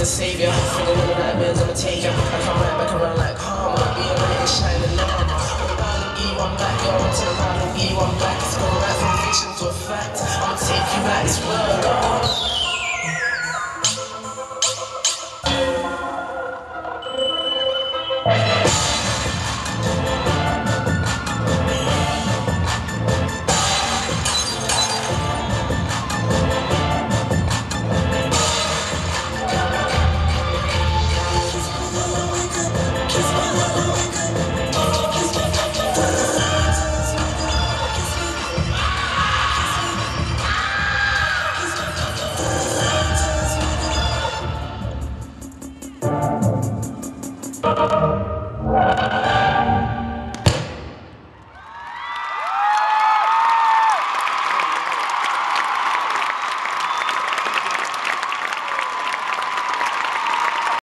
savior. Feeling all the nightmares, I'ma take ya. I come right back around like karma. Be a light and shining armor. E1 back, yo, I'm telling how E1 back. It's going right from fiction to a fact. I'ma take you back, it's word.